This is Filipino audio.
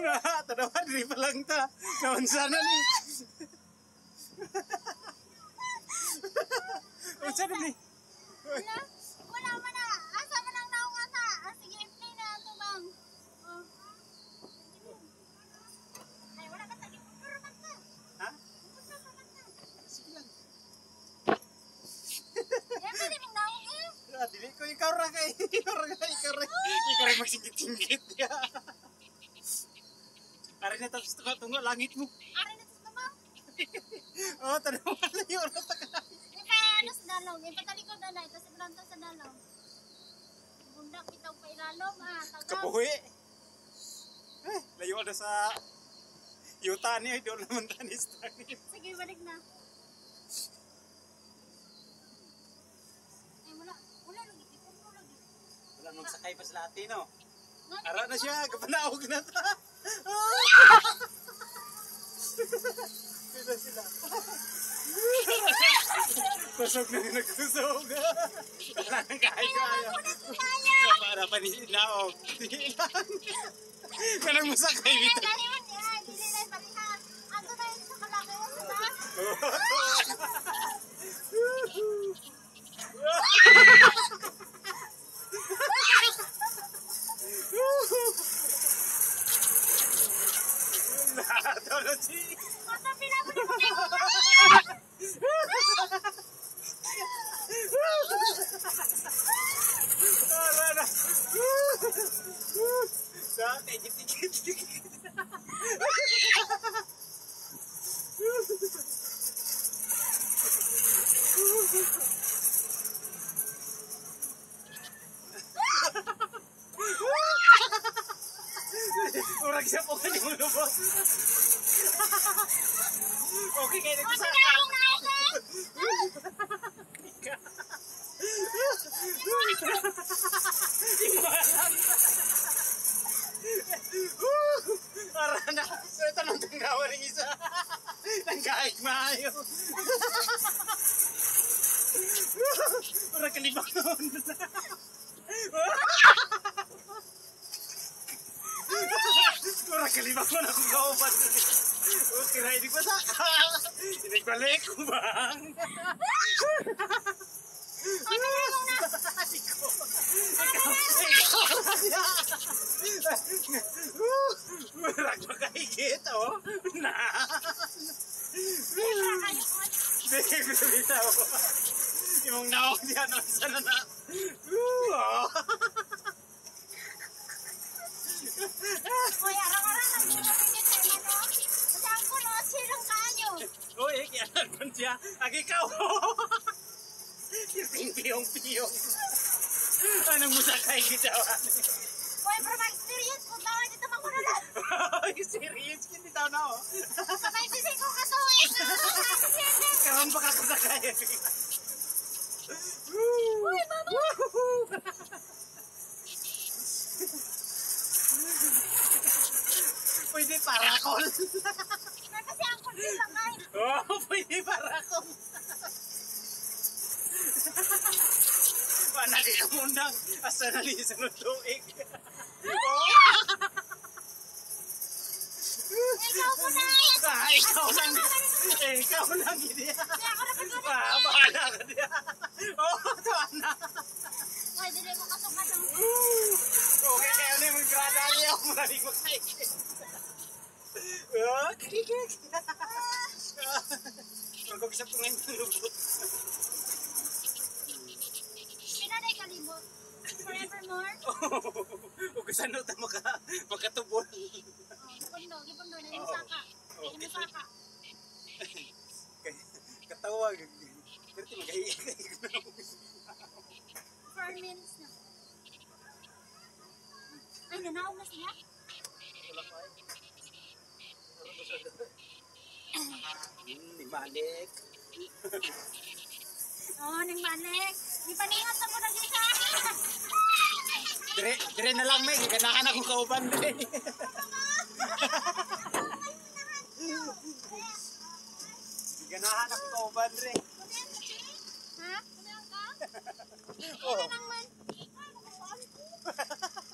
Tanawa diri pa lang ta. Naon sana ni. Unsa ni? Wala man na. Asa man ang naong asa? Sige, play na ato bang. Ay, wala ka tagi. Pero man ka. Ha? Sige lang. Yan ba din naong eh? Dili ko ikaw ra kay. Ikaw ra magsigit-sigit. Ari na tapos tungo langit mo. Ari na ito naman. Oh, tanawa na yun. Ano sa dalong? Ipatalikod na na. Ito si Blanto sa dalong. Bundak bitaw pa ilalom ha. Kapuhi. Layo na sa yuta niya. Doon naman tanis. Sige, balik na. Ay, wala lagi. Ipon lagi. Wala nang sakay pa sa Latino. Ara na siya. Kapanaog na ta. Sila. Kusog na nagkusog. Wala nang kaya. Para pa ni Naog. Kanang masakay dito. Dili na balihan. Ato na yun sa kalaki mo sa taas. Mata pila mo na. Urag siya po kanyo lubos. Okay kayo nagsaka. Arana, ito nang tanggawa ng isa. Nanggaik maayo. Urag kalibang noon. Kurang kalibang mo na kung kaupan. Tira, hindi ko sa. Hindi ko balik ko bang. Ay, balik mo na. Kurang makahigit, oh. Na. Hindi ko bitaw. Yung naong diyan, sana na. Hoy, arang-arang ang pinapigit sa ano. Kasi ang kuno, silang kanyo. Uy, kaya naman siya. Ag ikaw. Yung piyong-piyong. Anong musakay gitawa? Hoy, pero ma-experience kung tawag dito makunalan. Uy, serious. Hindi tao na, oh. Sabay sisig ko kasuhin. Karoon pa kakasakay. Hoy, baba. Pwede parakol. Kasi ang kunti lang ay. Oh, pwede parakol. Panali ka muna. Asa na ni sa nutuig. Ikaw po na. Ikaw lang. Ikaw lang. Bahala ka diya. Oh, tawa na. Hoy, dili ko kasukat ang... Okay, kaya na yung grada niya. Marami ko kayo. Kikik. Huwag isa po ngayon ng lubot. Pinaday kalibot. Forevermore. Huwag saan na makatubol. Gipundo na yung saka. Yung saka. Katawag. Pero magahiya kayo. 4 minutes na. Ay, nanaog na siya? Wala pa eh. Di balik. Oo, nang balik. Di pa nihat ako na siya. Dire na lang, Meg. Ganahan akong kauban, Meg. Ganahan akong kauban, Re. Ha? Kumain ka? Oo. Ano lang man?